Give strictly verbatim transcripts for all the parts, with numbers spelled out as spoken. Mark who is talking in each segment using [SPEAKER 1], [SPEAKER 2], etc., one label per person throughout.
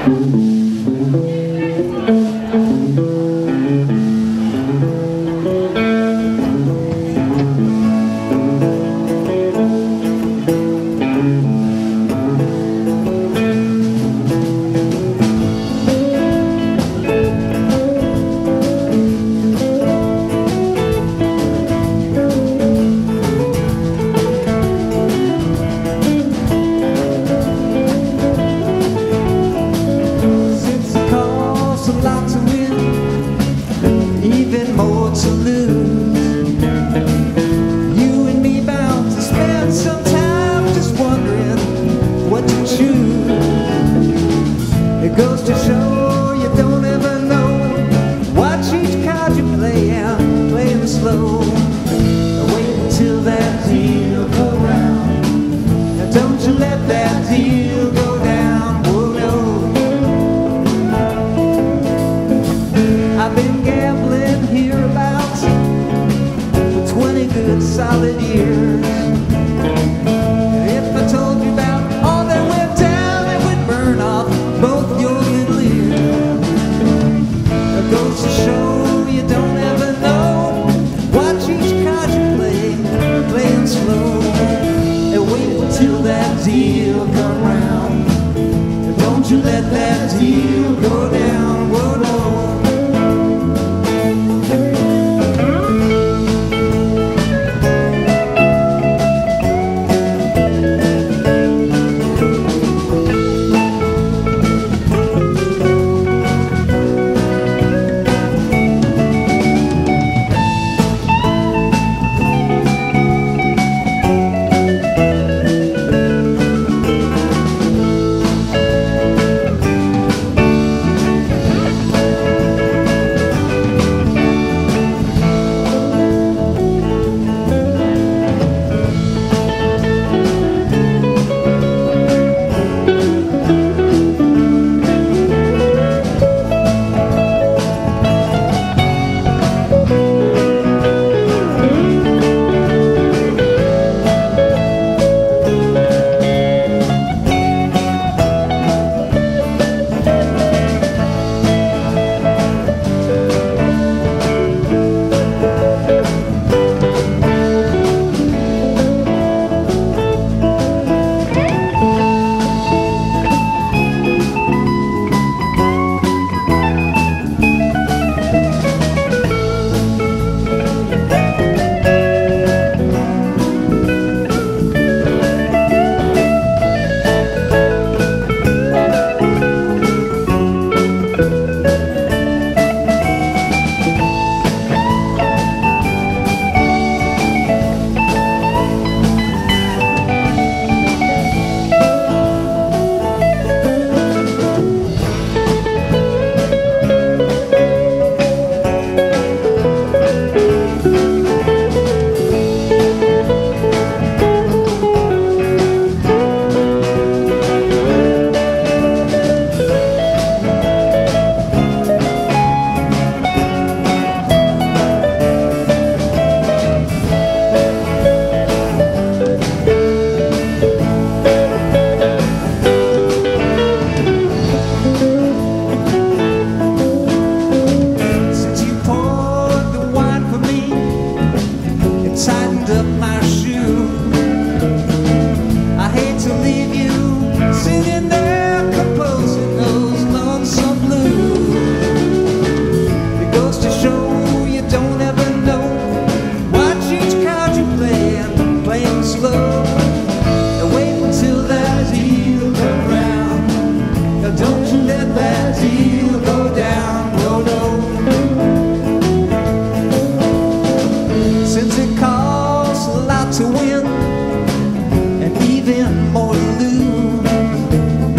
[SPEAKER 1] to win and even more to lose.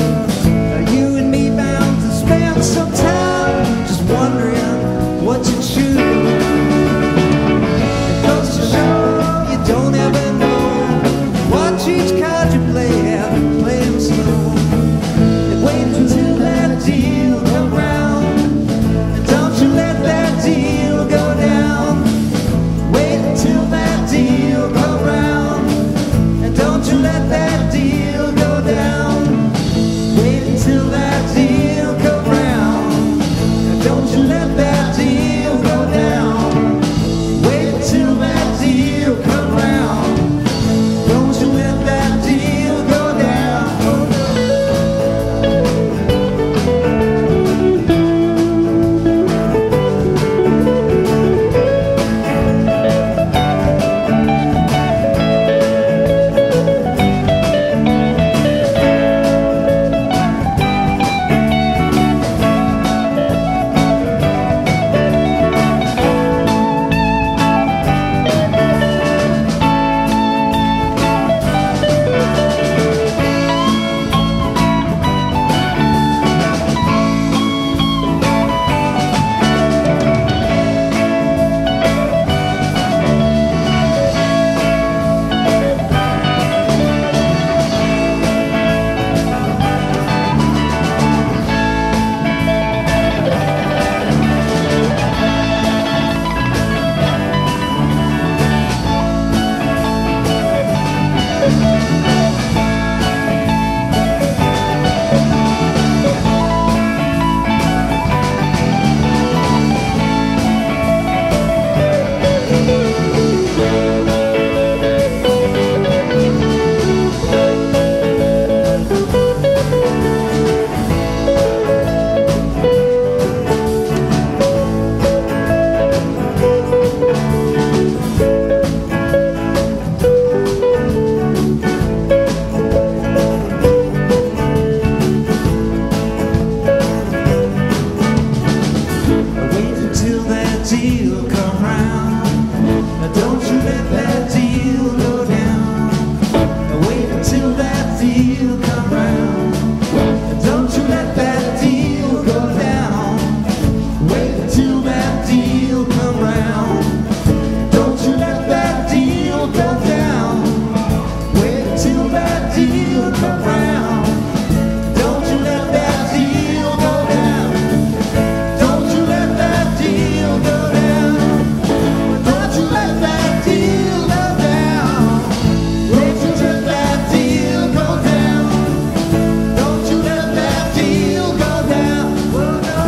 [SPEAKER 1] come round. Don't you let that deal go down. Don't you let that deal go down. Don't you let that deal go down. Don't you let that deal go down. Don't you let that deal go down. Oh no.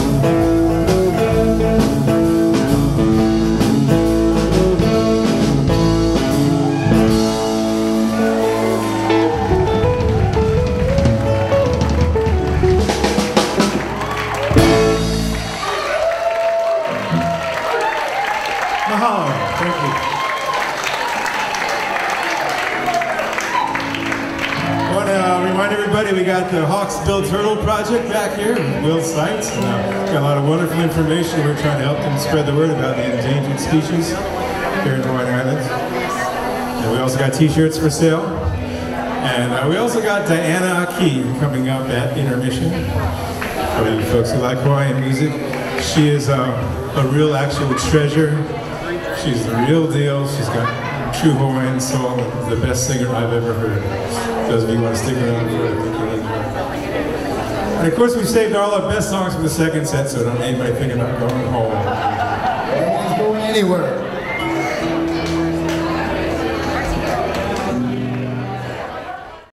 [SPEAKER 2] Mahalo. Thank you. I want to uh, remind everybody we got the Hawksbill Turtle Project back here with Will's sites. And, uh, got a lot of wonderful information. We're trying to help them spread the word about the endangered species here in Hawaiian Islands. And we also got t-shirts for sale. And uh, we also got Diana Aki coming up at intermission. For you folks who like Hawaiian music, she is uh, a real actual treasure. She's the real deal. She's got true Hawaiian soul, the best singer I've ever heard. Those of you who want to stick around for it, I think you'll enjoy it. And of course, we saved all our best songs for the second set, so don't anybody think about going home.
[SPEAKER 3] No one's going anywhere.